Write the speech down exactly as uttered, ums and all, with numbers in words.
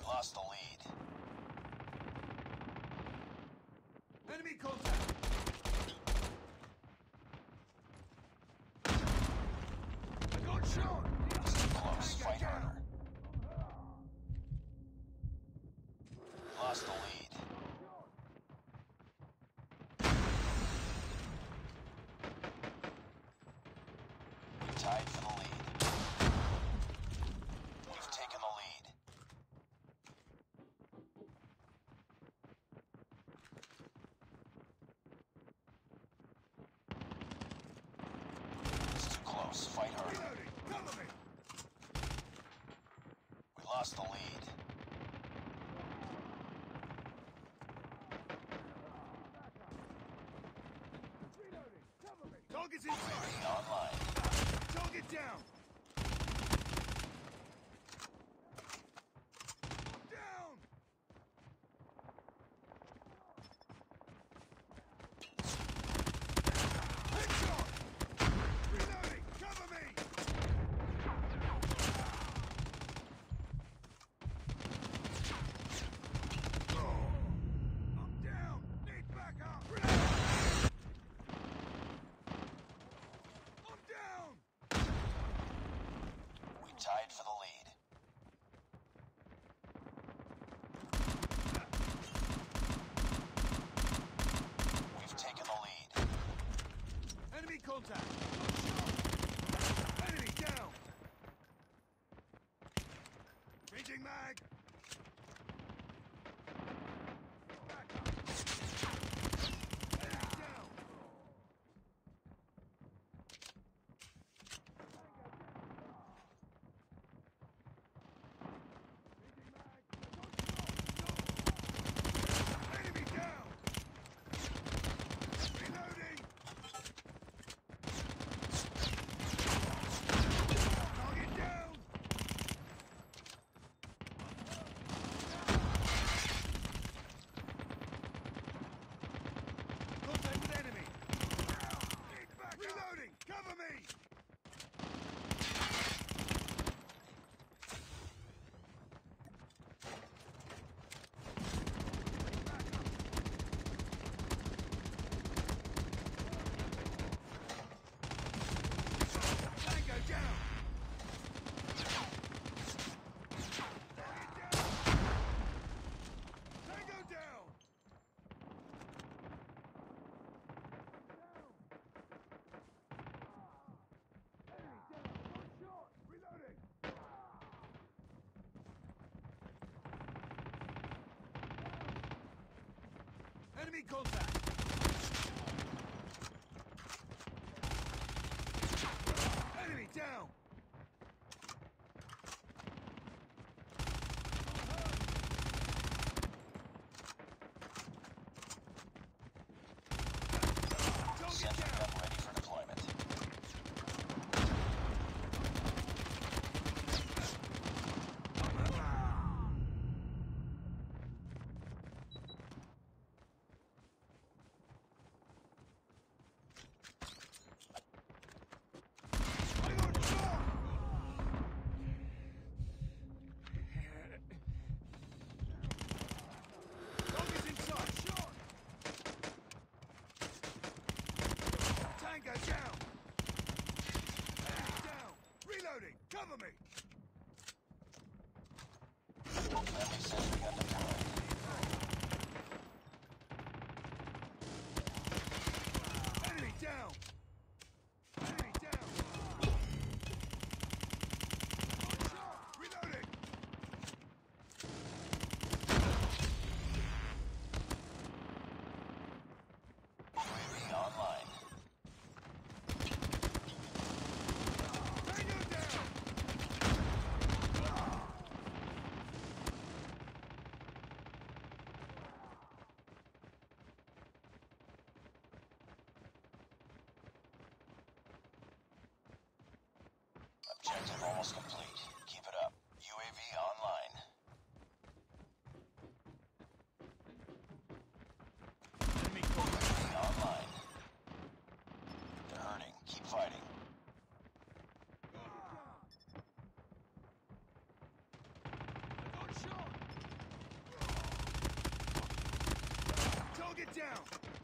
Lost the lead. Enemy contact! I got shot! Close, fight harder. Lost the lead. We tied for the lead. We've taken the lead. It's too close, fight harder. Reloading! Cover me! We lost the lead. Reloading! Cover me! Target's inside! U A V online. Target down! Down! Headshot! Reloading! Cover me! I'm down! Need backup! Reloading! I'm down! We tied for the lead. We've taken the lead. Enemy contact! Enemy down! Changing mag! Backup! Enemy down! Enemy down! Reloading! Target down! Contact with enemy! Need backup! Reloading! Cover me! Tango down! Target down! Tango down! Enemy down! One shot! Reloading! Enemy contact! Enemy down! Target Sentry down! gun ready for deployment. I got shot! Target's inside! Shot! Tango down! Enemy down! Reloading! Cover me! Friendly sentry gun deployed. Enemy down! Enemy down! Reloading! U A V online. Tango down! Objective almost complete. Keep it up. U A V online. Enemy U A contact! V online. They're hurting. Keep fighting. I got shot! down!